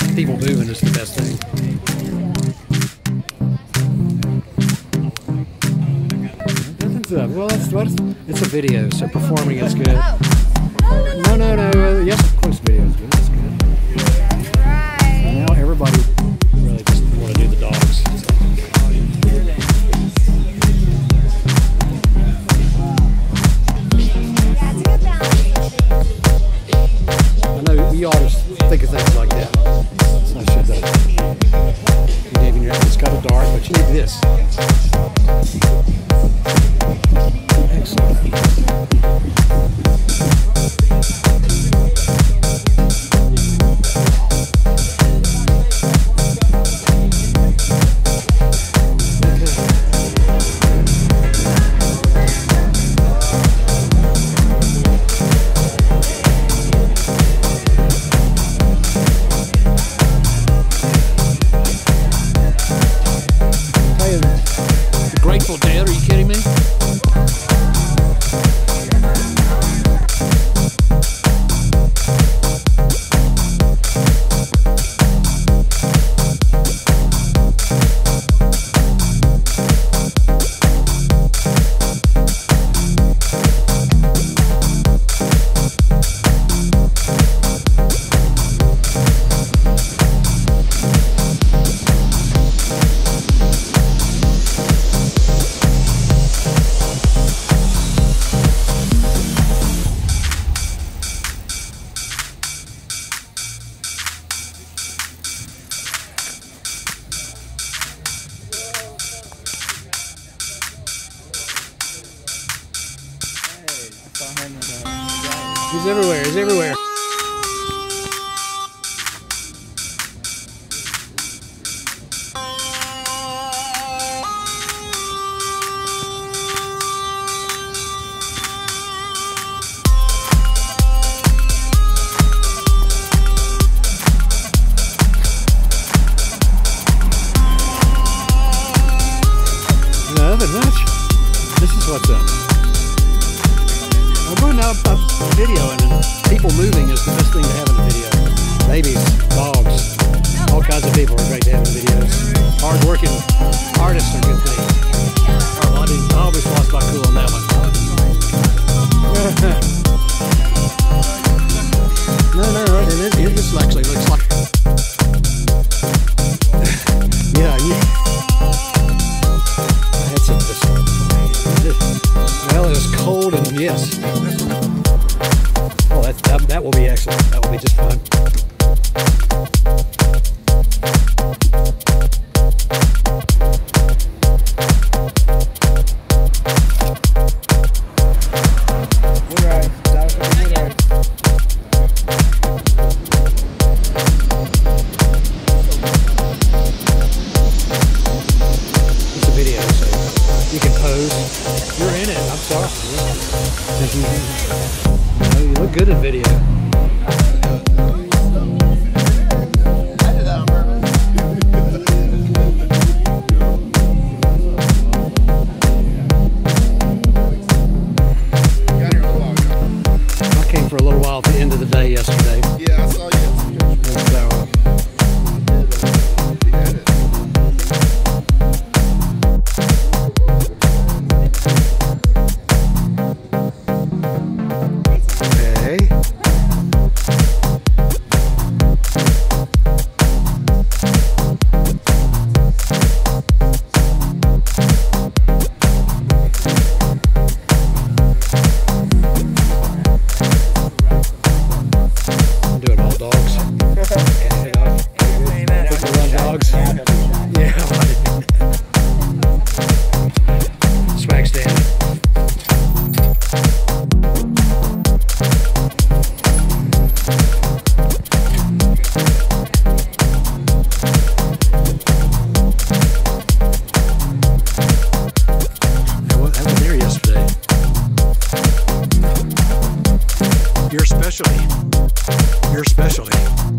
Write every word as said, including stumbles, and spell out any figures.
People moving is the best thing. Nothing's up. Well, that's what it's a video, so performing is good. No, no, no. Uh, yes, of course, video is good. That's good. Now everybody really just want to do the dogs. I know we all just think of things like that. So I should though. You gave me your, it's got a dart, but you need this. Excellent. Grateful Dead, are you kidding me? He's everywhere, he's everywhere. Nothing much. This is what's up. I'm going out a video, and people moving is the best thing to have in a video. Babies, dogs, all kinds of people are great to have in videos. Hard-working artists are good things. Oh, I, didn't, I always lost my cool on that one. no, no, no, it, it, it just actually looks like... yeah, yeah. I had some of this. Well, it was cold and yes. Oh, that, that, that will be excellent. That will be just fun. It's a video, so you can pose. You're in it. I'm sorry. You look good in video. I came for a little while at the end of the day yesterday. Yeah, I saw you. Your specialty. Your specialty.